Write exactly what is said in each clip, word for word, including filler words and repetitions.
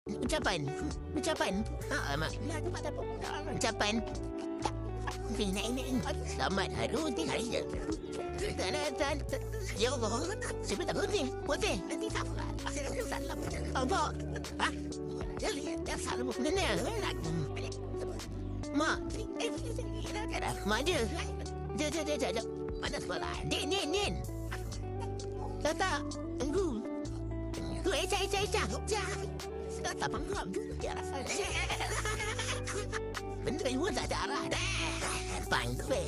Ucapan. Ucapan. Ha, mak. Ucapan. Selamat Hari Raya. Ya Allah. Siapa tak putih? Putih. Nanti tak salam. Apa? Ha? Dia salam. Nenek. Mak. Mak dia. Dia, dia, dia, dia. Mana sekolah? Din, Din, Din. Tak, tak. Tunggu. Tu, Eca, Eca, Eca. Eca. Tak penggam. Dia rasa. Benda yang tak ada arah. Panggil.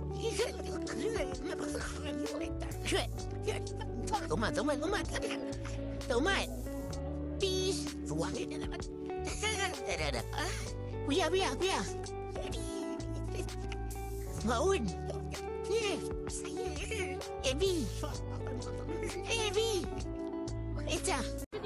Shit. Tomat, tomat, tomat. Tomat. Peace. Suang. Biar, biar, biar. Maun. Ebi. Ebi. Eca.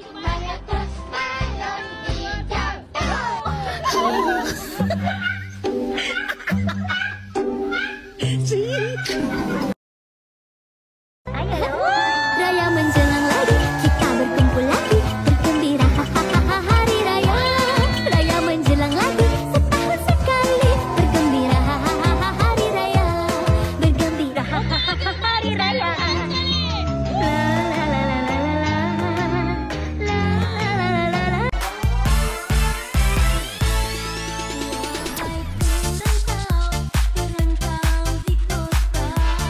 Raya menjelang lagi, kita berkumpul lagi, bergembira hahaha hari raya. Raya menjelang lagi, setahun sekali, bergembira hahaha hari raya, bergembira hahaha hari raya. La la la la la la la la la la la. Perantau di kota.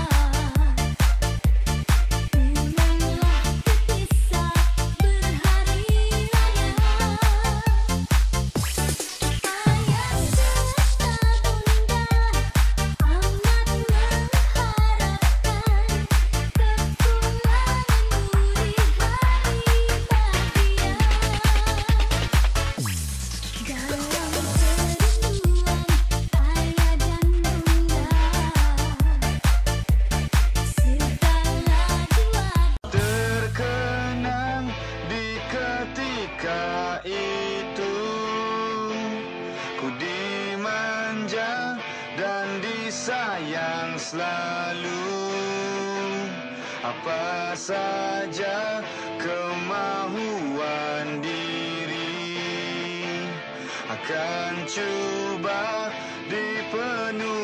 Terkenang di ketika itu, ku dimanja dan disayang selalu. Apa saja kemahuan diri akan cuba dipenuhi.